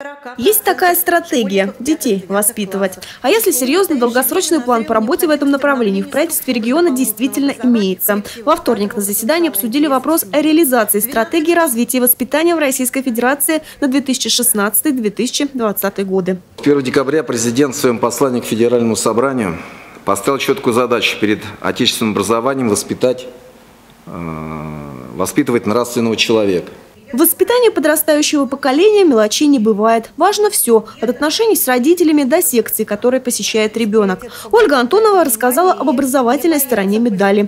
Есть такая стратегия – детей воспитывать. А если серьезно, долгосрочный план по работе в этом направлении в правительстве региона действительно имеется. Во вторник на заседании обсудили вопрос о реализации стратегии развития и воспитания в Российской Федерации на 2016-2020 годы. 1 декабря президент в своем послании к Федеральному собранию поставил четкую задачу перед отечественным образованием воспитывать нравственного человека. В воспитании подрастающего поколения мелочей не бывает. Важно все – от отношений с родителями до секции, которые посещает ребенок. Ольга Антонова рассказала об образовательной стороне медали.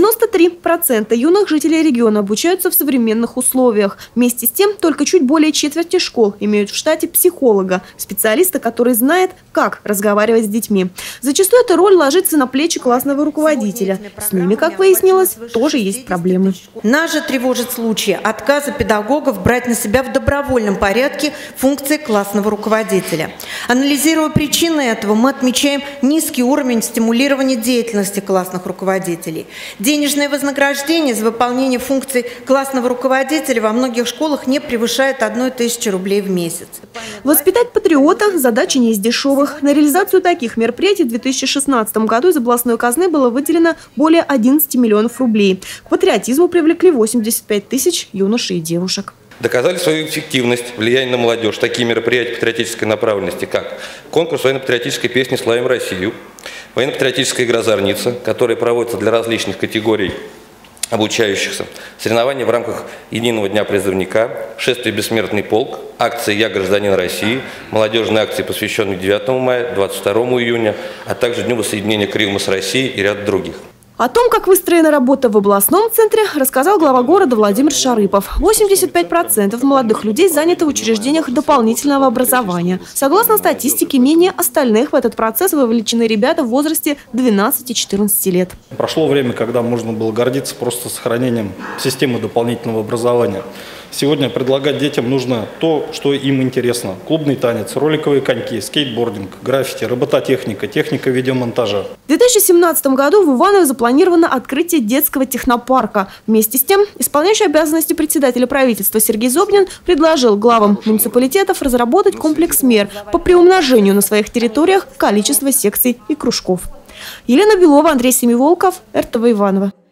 93% юных жителей региона обучаются в современных условиях. Вместе с тем, только чуть более четверти школ имеют в штате психолога, специалиста, который знает, как разговаривать с детьми. Зачастую эта роль ложится на плечи классного руководителя. С ними, как выяснилось, тоже есть проблемы. Нас же тревожит случай отказа педагогов брать на себя в добровольном порядке функции классного руководителя. Анализируя причины этого, мы отмечаем низкий уровень стимулирования деятельности классных руководителей. Денежное вознаграждение за выполнение функций классного руководителя во многих школах не превышает 1000 рублей в месяц. Воспитать патриота – задача не из дешевых. На реализацию таких мероприятий в 2016 году из областной казны было выделено более 11 миллионов рублей. К патриотизму привлекли 85 тысяч юношей и девушек. Доказали свою эффективность, влияние на молодежь. Такие мероприятия патриотической направленности, как конкурс военно-патриотической песни «Славим Россию», военно-патриотическая игра «Зорница», которая проводится для различных категорий обучающихся, соревнования в рамках Единого дня призывника, шествие «Бессмертный полк», акции «Я гражданин России», молодежные акции, посвященные 9 мая, 22 июня, а также Дню воссоединения Крыма с Россией и ряд других. О том, как выстроена работа в областном центре, рассказал глава города Владимир Шарыпов. 85% молодых людей заняты в учреждениях дополнительного образования. Согласно статистике, менее остальных в этот процесс вовлечены ребята в возрасте 12-14 лет. Прошло время, когда можно было гордиться просто сохранением системы дополнительного образования. Сегодня предлагать детям нужно то, что им интересно. Клубный танец, роликовые коньки, скейтбординг, граффити, робототехника, техника видеомонтажа. В 2017 году в Иваново запланировано открытие детского технопарка. Вместе с тем, исполняющий обязанности председателя правительства Сергей Зобнин предложил главам муниципалитетов разработать комплекс мер по приумножению на своих территориях количества секций и кружков. Елена Белова, Андрей Семиволков, РТВ Иваново.